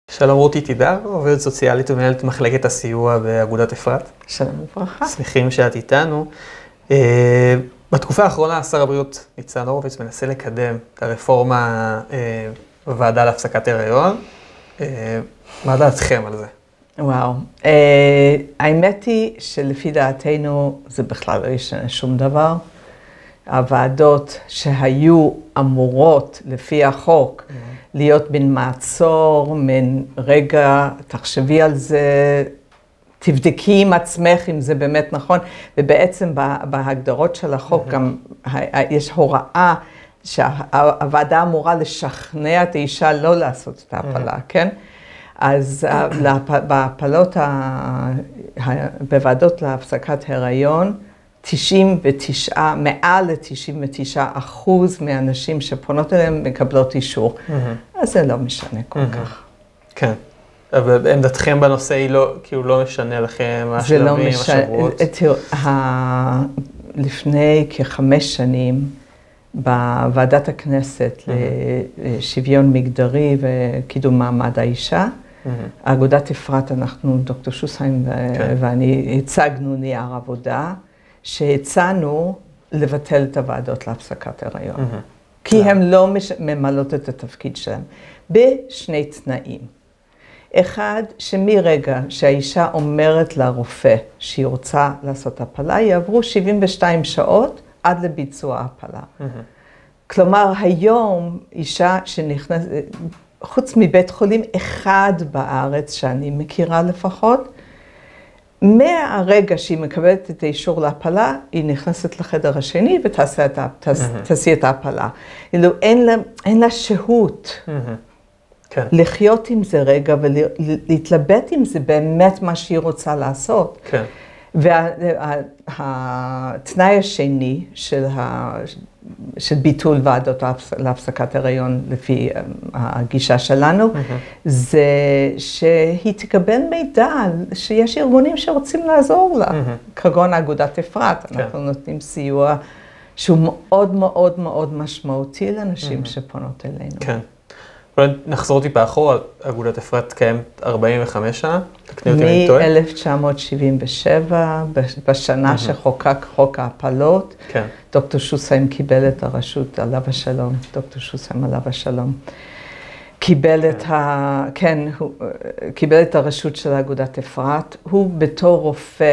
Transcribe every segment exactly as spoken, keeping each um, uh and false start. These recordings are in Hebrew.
שלום רותי תידר, עובדת סוציאלית ומנהלת מחלקת הסיוע באגודת אפרת. שלום וברכה. שמחים שאת איתנו. בתקופה האחרונה שר הבריאות ניצן הורוביץ מנסה לקדם את הרפורמה בוועדה להפסקת הריון. מה דעתכם על זה? וואו. האמת היא שלפי דעתנו זה בכלל לא ישנה שום דבר. הוועדות שהיו אמורות לפי החוק להיות מן מעצור, מן רגע, תחשבי על זה, תבדקי עם עצמך אם זה באמת נכון, ובעצם בהגדרות של החוק גם יש הוראה שהוועדה אמורה לשכנע את האישה לא לעשות את ההפלה, כן? אז בהפלות, בוועדות להפסקת הריון, תשעים ותשע, מעל ל-תשעים ותשעה אחוז מהנשים שפונות אליהם מקבלות אישור. אז זה לא משנה כל כך. כן. אבל עמדתכם בנושא היא לא, כאילו לא משנה לכם, השלבים, השבועות? תראו, לפני כחמש שנים, בוועדת הכנסת לשוויון מגדרי וקידום מעמד האישה, אגודת אפרת, אנחנו, דוקטור שוסהיים ואני, הצגנו נייר עבודה, שהצענו לבטל את הוועדות להפסקת הריון. כי הן לא ממלאות את התפקיד שלהן. בשני תנאים. אחד, שמרגע שהאישה אומרת לרופא שהיא רוצה לעשות הפלה, יעברו שבעים ושתיים שעות עד לביצוע ההפלה. כלומר, היום אישה שנכנסת, חוץ מבית חולים אחד בארץ שאני מכירה לפחות, מהרגע שהיא מקבלת את האישור להפלה, היא נכנסת לחדר השני ותעשה את, תעשי את ההפלה. אילו אין לה, אין לה שהות כן. לחיות עם זה רגע ולהתלבט עם זה באמת מה שהיא רוצה לעשות. כן. והתנאי השני של, ה, של ביטול ועדות להפסקת הריון לפי הגישה שלנו, זה שהיא תקבל מידע שיש ארגונים שרוצים לעזור לה, כגון אגודת אפרת. אנחנו נותנים סיוע שהוא מאוד מאוד מאוד משמעותי לאנשים שפונות אלינו. כן. אולי נחזור טיפה אחורה, אגודת אפרת קיימת ארבעים וחמש שנה, תקני אותי אני טועה. מ-אלף תשע מאות שבעים ושבע, בשנה שחוקק חוק ההפלות, כן. דוקטור שוסהיים קיבל את הרשות, עליו השלום, דוקטור שוסהיים עליו השלום. קיבל את ה... כן, הוא קיבל את הרשות של אגודת אפרת. הוא בתור רופא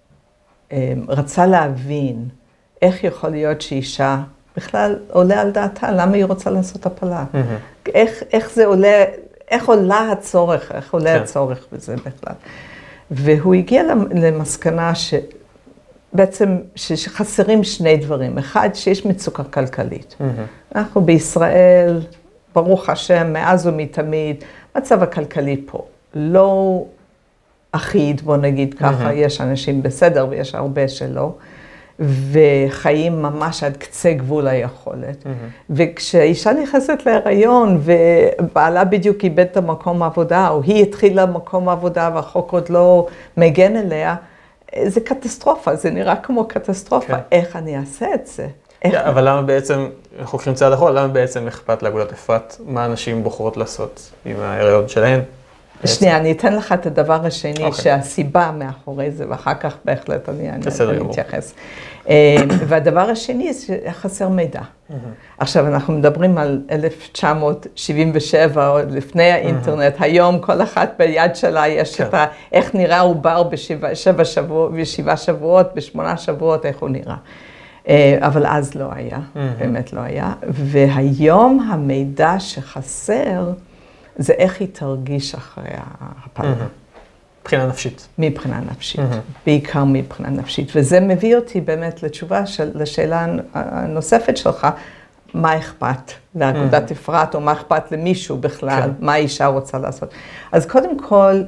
רצה להבין איך יכול להיות שאישה בכלל עולה על דעתה, למה היא רוצה לעשות הפלה. איך, איך זה עולה, איך עולה הצורך, איך עולה כן. הצורך בזה בכלל. והוא הגיע למסקנה שבעצם שחסרים שני דברים. אחד, שיש מצוקה כלכלית. אנחנו בישראל, ברוך השם, מאז ומתמיד, מצב הכלכלי פה לא אחיד, בוא נגיד ככה, יש אנשים בסדר ויש הרבה שלא. וחיים ממש עד קצה גבול היכולת. Mm-hmm. וכשאישה נכנסת להיריון, ובעלה בדיוק איבד את המקום העבודה, או היא התחילה מקום העבודה, והחוק עוד לא מגן אליה, זה קטסטרופה, זה נראה כמו קטסטרופה. Okay. איך אני אעשה את זה? Yeah, אבל למה בעצם, אנחנו חוקרים צעד אחורה, למה בעצם אכפת לאגודת אפרת? מה אנשים בוחרות לעשות עם ההיריון שלהן? שנייה, אני אתן לך את הדבר השני, okay. שהסיבה מאחורי זה, ואחר כך בהחלט אני אתייחס. והדבר השני זה שחסר מידע. Mm-hmm. עכשיו, אנחנו מדברים על אלף תשע מאות שבעים ושבע, עוד לפני האינטרנט, mm-hmm. היום כל אחת ביד שלה יש okay. את ה... איך נראה עובר בשבע, שבע שבוע, בשבעה שבועות, בשמונה שבועות, איך הוא נראה. אבל אז לא היה, mm-hmm. באמת לא היה. והיום המידע שחסר, זה איך היא תרגיש אחרי ההפלה. מבחינה נפשית. מבחינה נפשית, בעיקר מבחינה נפשית. וזה מביא אותי באמת לתשובה לשאלה הנוספת שלך, מה אכפת לאגודת אפרת, או מה אכפת למישהו בכלל, מה האישה רוצה לעשות. אז קודם כל,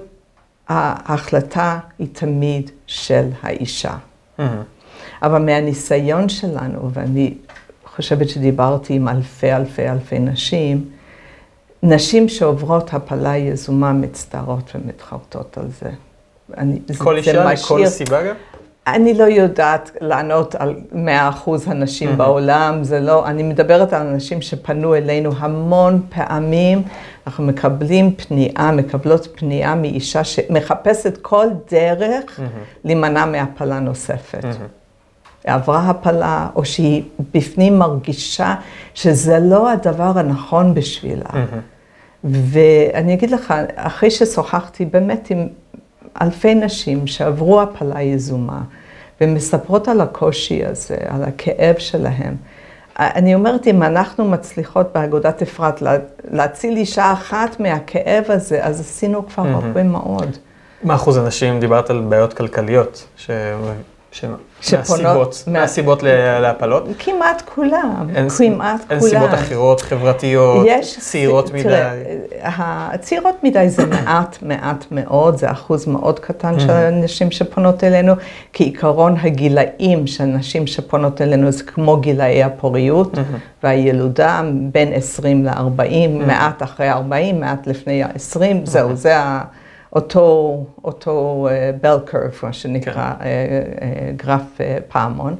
ההחלטה היא תמיד של האישה. אבל מהניסיון שלנו, ואני חושבת שדיברתי עם אלפי אלפי אלפי נשים, נשים שעוברות הפלה יזומה מצטערות ומתחרטות על זה. כל אישה, מכל סיבה גם? אני לא יודעת לענות על מאה אחוז הנשים בעולם, זה לא, אני מדברת על אנשים שפנו אלינו המון פעמים, אנחנו מקבלים פנייה, מקבלות פנייה מאישה שמחפשת כל דרך להימנע מהפלה נוספת. עברה הפלה, או שהיא בפנים מרגישה שזה לא הדבר הנכון בשבילה. ואני אגיד לך, אחרי ששוחחתי באמת עם אלפי נשים שעברו הפלה יזומה, ומספרות על הקושי הזה, על הכאב שלהם. אני אומרת, אם אנחנו מצליחות באגודת אפרת להציל אישה אחת מהכאב הזה, אז עשינו כבר הרבה מאוד. מה אחוז הנשים, דיברת על בעיות כלכליות, ש... מהסיבות, מהסיבות להפלות? כמעט כולם, כמעט כולם. אין סיבות אחרות, חברתיות, צעירות מדי? הצעירות מדי זה מעט, מעט מאוד, זה אחוז מאוד קטן של הנשים שפונות אלינו, כי עיקרון הגילאים של נשים שפונות אלינו זה כמו גילאי הפוריות והילודה, בין עשרים לארבעים, מעט אחרי ארבעים, מעט לפני עשרים, זהו, זה ה... אותו, אותו bell curve, מה שנקרא, גרף פעמון.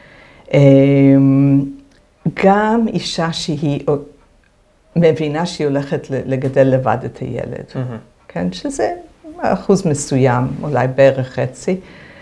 גם אישה שהיא מבינה שהיא הולכת לגדל לבד את הילד, כן? שזה אחוז מסוים, אולי בערך חצי.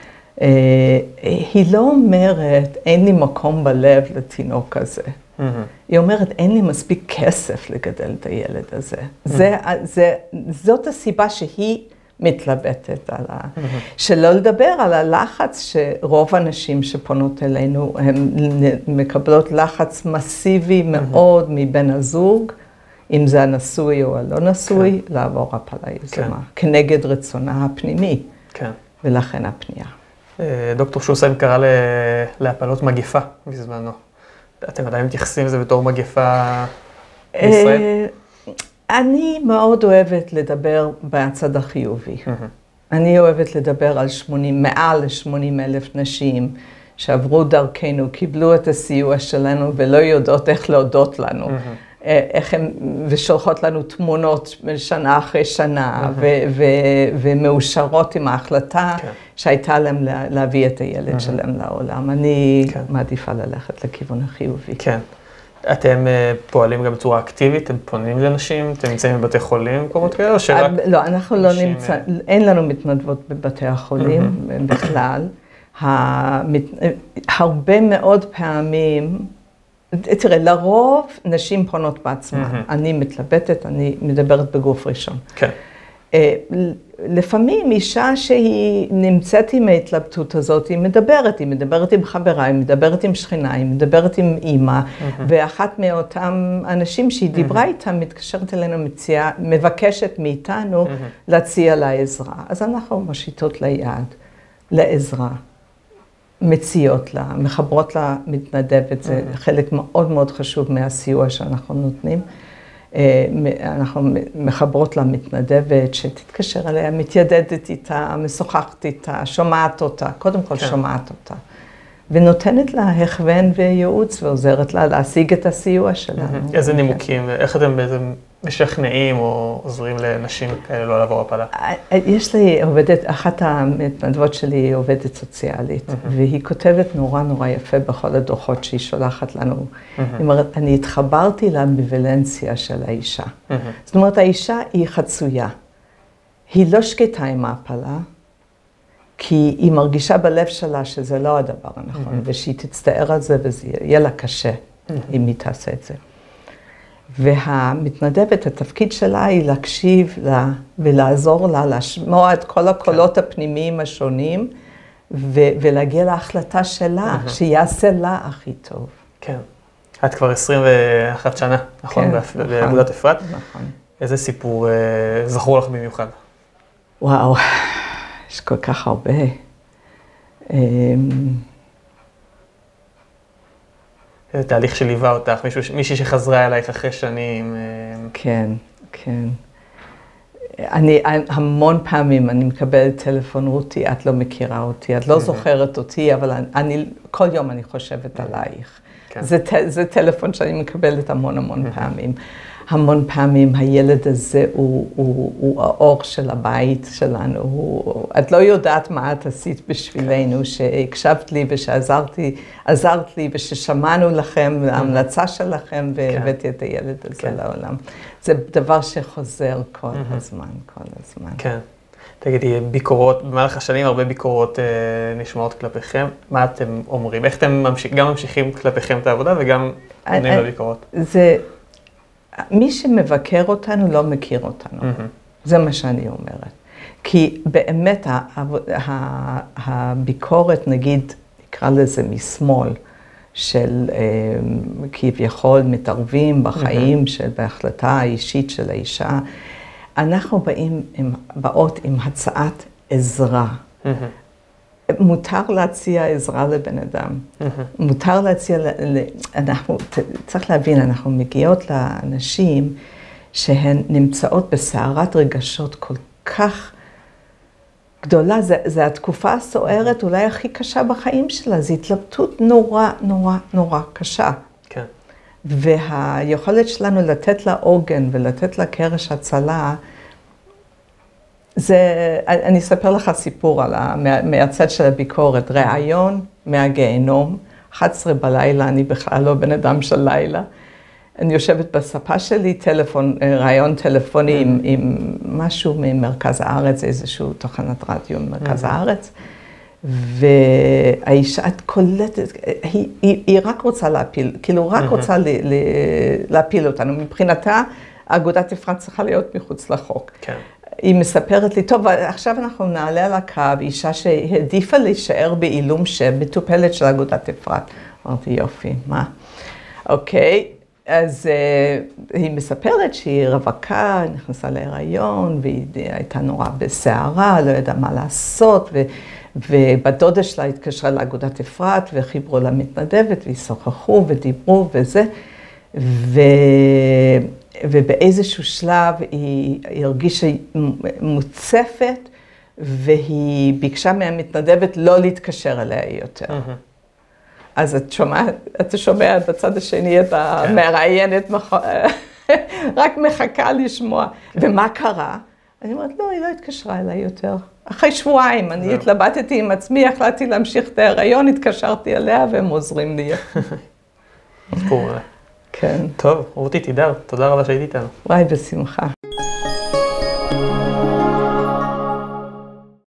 היא לא אומרת, אין לי מקום בלב לתינוק הזה. היא אומרת, אין לי מספיק כסף לגדל את הילד הזה. זה, זה, זאת הסיבה שהיא מתלבטת על ה... שלא לדבר על הלחץ שרוב הנשים שפונות אלינו, הן מקבלות לחץ מסיבי מאוד מבן הזוג, אם זה הנשוי או הלא נשוי, לעבור הפלה יזומה, כנגד רצונה הפנימי, ולכן הפנייה. דוקטור שוסהיים קרא להפלות מגפה בזמנו. אתם עדיין מתייחסים לזה בתור מגפה בישראל? אני מאוד אוהבת לדבר בצד החיובי. אני אוהבת לדבר על שמונים, מעל ל-שמונים אלף נשים שעברו דרכנו, קיבלו את הסיוע שלנו ולא יודעות איך להודות לנו. איך הם, ושולחות לנו תמונות שנה אחרי שנה, ומאושרות עם ההחלטה שהייתה להם להביא את הילד שלהם לעולם. אני מעדיפה ללכת לכיוון החיובי. כן. אתם פועלים גם בצורה אקטיבית? אתם פונים לנשים? אתם נמצאים בבתי חולים, מקומות כאלה, או שרק... לא, אנחנו לא נמצא, אין לנו מתנדבות בבתי החולים בכלל. הרבה מאוד פעמים, תראה, לרוב נשים פונות בעצמן. אני מתלבטת, אני מדברת בגוף ראשון. כן. לפעמים אישה שהיא נמצאת עם ההתלבטות הזאת, היא מדברת, היא מדברת עם חברה, היא מדברת עם שכנה, היא מדברת עם אימא, ואחת מאותם אנשים שהיא דיברה איתם, מתקשרת אלינו, מציעה, מבקשת מאיתנו להציע לה עזרה. אז אנחנו מושיטות ליד, לעזרה. מציעות לה, מחברות לה מתנדבת, זה חלק מאוד מאוד חשוב מהסיוע שאנחנו נותנים. אנחנו מחברות לה מתנדבת, שתתקשר אליה, מתיידדת איתה, משוחחת איתה, שומעת אותה, קודם כל שומעת אותה. ונותנת לה הכוון וייעוץ ועוזרת לה להשיג את הסיוע שלנו. איזה נימוקים, ואיך אתם בעצם משכנעים או עוזרים לנשים כאלה לא לעבור הפלה? יש לי עובדת, אחת המתנדבות שלי היא עובדת סוציאלית, והיא כותבת נורא נורא יפה בכל הדוחות שהיא שולחת לנו. היא אומרת, אני התחברתי לאמביוולנציה של האישה. זאת אומרת, האישה היא חצויה. היא לא שקטה עם ההפלה, כי היא מרגישה בלב שלה שזה לא הדבר הנכון, ושהיא תצטער על זה וזה יהיה לה קשה אם היא תעשה את זה. והמתנדבת, התפקיד שלה היא להקשיב לה ולעזור לה, לשמוע את כל הקולות הפנימיים השונים, ולהגיע להחלטה שלה, שיעשה לה הכי טוב. כן. את כבר עשרים ואחת שנה, נכון? באגודת אפרת? נכון. איזה סיפור זכור לך במיוחד? וואו. יש כל כך הרבה. איזה תהליך שליווה אותך, מישהי שחזרה אלייך אחרי שנים. כן, כן. אני, המון פעמים אני מקבלת טלפון, רותי, את לא מכירה אותי, את לא זוכרת אותי, אבל אני, כל יום אני חושבת עלייך. זה, זה טלפון שאני מקבלת המון המון פעמים. המון פעמים הילד הזה הוא, הוא, הוא האור של הבית שלנו. הוא, את לא יודעת מה את עשית בשבילנו, שהקשבת לי ושעזרתי, עזרת לי וששמענו לכם, ההמלצה שלכם והבאתי את הילד הזה כן. לעולם. זה דבר שחוזר כל mm-hmm. הזמן, כל הזמן. כן. תגידי, ביקורות, במהלך השנים הרבה ביקורות אה, נשמעות כלפיכם. מה אתם אומרים? איך אתם ממשיך, גם ממשיכים כלפיכם את העבודה וגם עונים לביקורות? זה, מי שמבקר אותנו לא מכיר אותנו. Mm-hmm. זה מה שאני אומרת. כי באמת ה, ה, הביקורת, נגיד, נקרא לזה משמאל, של אה, כביכול מתערבים בחיים, mm-hmm. של בהחלטה האישית של האישה, אנחנו באים עם, באות עם הצעת עזרה. Mm-hmm. מותר להציע עזרה לבן אדם. Mm-hmm. מותר להציע, אנחנו, צריך להבין, אנחנו מגיעות לאנשים שהן נמצאות בסערת רגשות כל כך גדולה. זה, זה התקופה הסוערת אולי הכי קשה בחיים שלה. זו התלבטות נורא, נורא, נורא קשה. כן. והיכולת שלנו לתת לה עוגן ולתת לה קרש הצלה, זה, אני אספר לך סיפור על ה, מה, מהצד של הביקורת, ראיון מהגיהנום, אחת עשרה בלילה, אני בכלל לא בן אדם של לילה. אני יושבת בספה שלי, טלפון, ראיון טלפוני עם, עם משהו ממרכז הארץ, איזשהו תחנת רדיו ממרכז הארץ, והאישה, את קולטת, היא, היא, היא רק רוצה להפיל, כאילו רק רוצה ל, ל, להפיל אותנו. מבחינתה, אגודת אפרת צריכה להיות מחוץ לחוק. כן. היא מספרת לי, טוב, עכשיו אנחנו נעלה על הקו, אישה שהעדיפה להישאר בעילום שם, מטופלת של אגודת אפרת. אמרתי, יופי, מה? אוקיי, אז uh, היא מספרת שהיא רווקה, נכנסה להיריון, והיא הייתה נורא בסערה, לא ידעה מה לעשות, ו... ובדודה שלה התקשרה לאגודת אפרת, וחיברו לה מתנדבת, וישוחחו ודיברו וזה, ו... ובאיזשהו שלב היא, היא הרגישה מוצפת, והיא ביקשה מהמתנדבת לא להתקשר אליה יותר. Mm-hmm. אז את שומעת, אתה שומע בצד השני את המראיינת, רק מחכה לשמוע. ומה קרה? אני אומרת, לא, היא לא התקשרה אליי יותר. אחרי שבועיים, אני התלבטתי עם עצמי, החלטתי להמשיך את ההיריון, התקשרתי אליה והם עוזרים לי. סיפור. כן. טוב, רותי תידר, תודה רבה שהיית איתנו. וואי, בשמחה.